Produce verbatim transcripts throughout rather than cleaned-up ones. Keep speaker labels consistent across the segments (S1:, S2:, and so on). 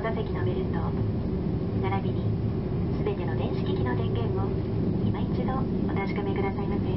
S1: 座席のベルト、並びにすべての電子機器の電源を今一度お確かめくださいませ。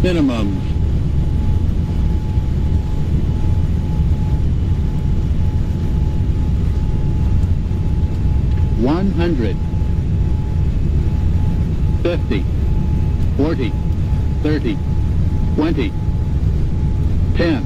S2: minimums. One hundred. Fifty. Forty. Thirty. Twenty. Ten.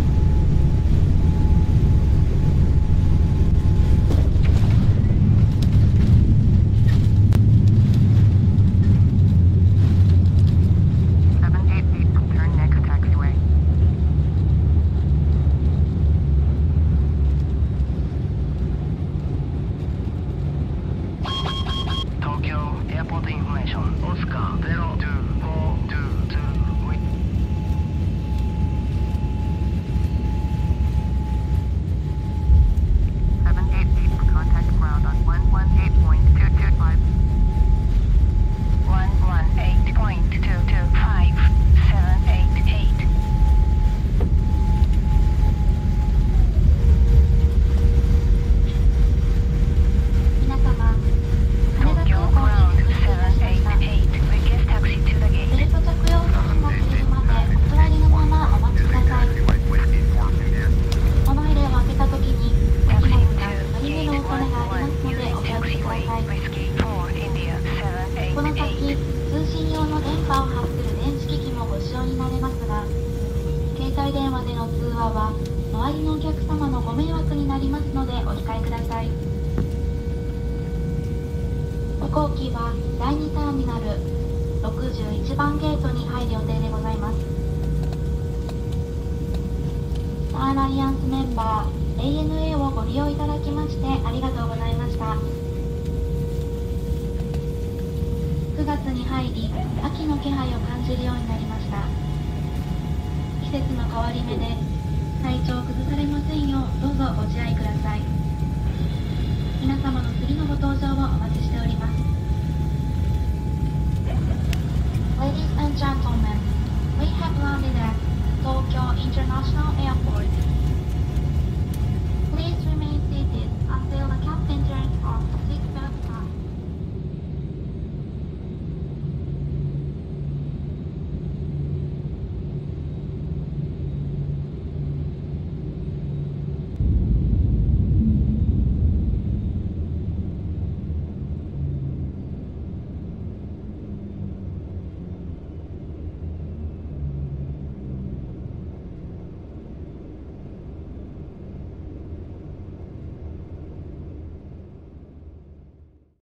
S3: 航機はだいにターミナルろくじゅういちばんゲートに入る予定でございます。スターアライアンスメンバー エーエヌエー をご利用いただきましてありがとうございました。くがつに入り秋の気配を感じるようになりました。季節の変わり目で体調を崩されませんようどうぞご自愛ください。皆様の次のご搭乗をお待ちしております。 Ladies and gentlemen, we have landed at Tokyo International Airport.